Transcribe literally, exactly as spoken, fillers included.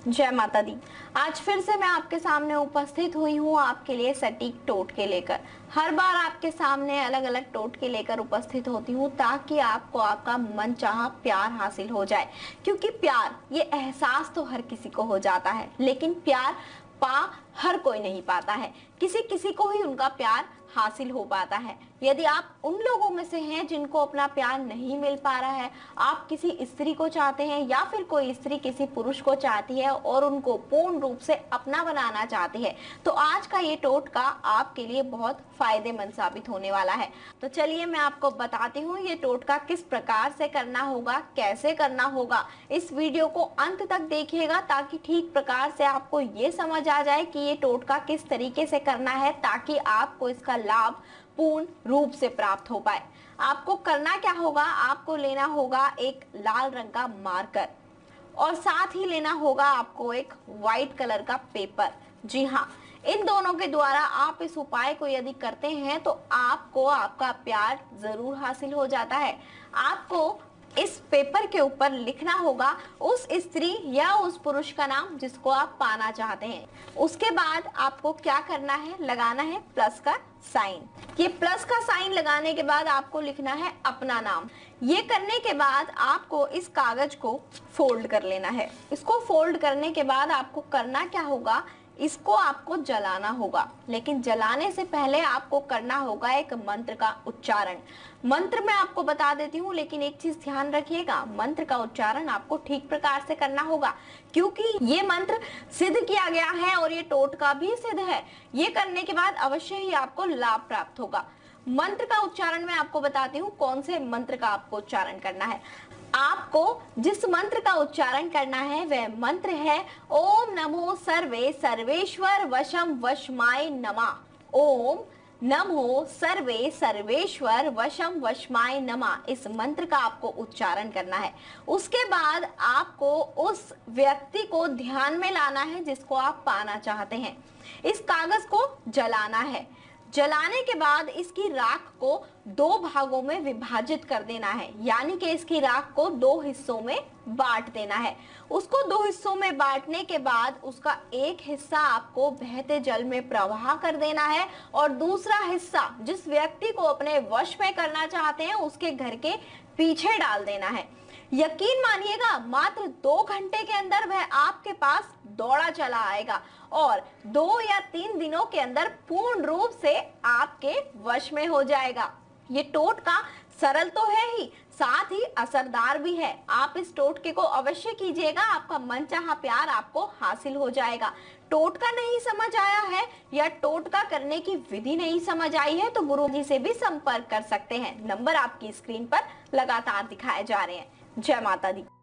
जय माता दी। आज फिर से मैं आपके सामने उपस्थित हुई हूँ आपके लिए सटीक टोटके लेकर। हर बार आपके सामने अलग अलग टोटके लेकर उपस्थित होती हूँ ताकि आपको आपका मनचाहा प्यार हासिल हो जाए, क्योंकि प्यार ये एहसास तो हर किसी को हो जाता है, लेकिन प्यार पा हर कोई नहीं पाता है। किसी किसी को ही उनका प्यार हासिल हो पाता है। यदि आप उन लोगों में से हैं जिनको अपना प्यार नहीं मिल पा रहा है, आप किसी स्त्री को चाहते हैं या फिर कोई स्त्री किसी पुरुष को चाहती है और उनको पूर्ण रूप से अपना बनाना चाहती है, तो आज का ये टोटका आपके लिए बहुत फायदेमंद साबित होने वाला है। तो चलिए मैं आपको बताती हूँ ये टोटका किस प्रकार से करना होगा, कैसे करना होगा। इस वीडियो को अंत तक देखिएगा ताकि ठीक प्रकार से आपको ये समझ आ जाए कि ये टोटका किस तरीके से करना है, ताकि आपको इसका लाभ पूर्ण रूप से प्राप्त हो पाए। आपको करना क्या होगा, आपको लेना होगा एक लाल रंग का मार्कर और साथ ही लेना होगा आपको एक व्हाइट कलर का पेपर। जी हाँ, इन दोनों के द्वारा आप इस उपाय को यदि करते हैं तो आपको आपका प्यार जरूर हासिल हो जाता है। आपको इस पेपर के ऊपर लिखना होगा उस स्त्री या उस पुरुष का नाम जिसको आप पाना चाहते हैं। उसके बाद आपको क्या करना है, लगाना है प्लस का साइन। ये प्लस का साइन लगाने के बाद आपको लिखना है अपना नाम। ये करने के बाद आपको इस कागज को फोल्ड कर लेना है। इसको फोल्ड करने के बाद आपको करना क्या होगा, इसको आपको जलाना होगा, लेकिन जलाने से पहले आपको करना होगा एक मंत्र का उच्चारण। मंत्र मैं आपको बता देती हूँ, लेकिन एक चीज ध्यान रखिएगा, मंत्र का उच्चारण आपको ठीक प्रकार से करना होगा, क्योंकि ये मंत्र सिद्ध किया गया है और ये टोटका भी सिद्ध है। ये करने के बाद अवश्य ही आपको लाभ प्राप्त होगा। मंत्र का उच्चारण मैं आपको बताती हूँ, कौन से मंत्र का आपको उच्चारण करना है। आपको जिस मंत्र का उच्चारण करना है वह मंत्र है ओम नमो सर्वे सर्वेश्वर वशम वशमाय नमः। ओम नमो सर्वे सर्वेश्वर वशम वशमाय नमः, इस मंत्र का आपको उच्चारण करना है। उसके बाद आपको उस व्यक्ति को ध्यान में लाना है जिसको आप पाना चाहते हैं। इस कागज को जलाना है। जलाने के बाद इसकी राख को दो भागों में विभाजित कर देना है, यानी कि इसकी राख को दो हिस्सों में बांट देना है। उसको दो हिस्सों में बांटने के बाद उसका एक हिस्सा आपको बहते जल में प्रवाह कर देना है और दूसरा हिस्सा जिस व्यक्ति को अपने वश में करना चाहते हैं उसके घर के पीछे डाल देना है। यकीन मानिएगा, मात्र दो घंटे के अंदर वह आपके पास दौड़ा चला आएगा और दो या तीन दिनों के अंदर पूर्ण रूप से आपके वश में हो जाएगा। ये टोटका सरल तो है ही, साथ ही असरदार भी है। आप इस टोटके को अवश्य कीजिएगा, आपका मनचाहा प्यार आपको हासिल हो जाएगा। टोटका नहीं समझ आया है या टोटका करने की विधि नहीं समझ आई है तो गुरुजी से भी संपर्क कर सकते हैं। नंबर आपकी स्क्रीन पर लगातार दिखाए जा रहे हैं। जय माता दी।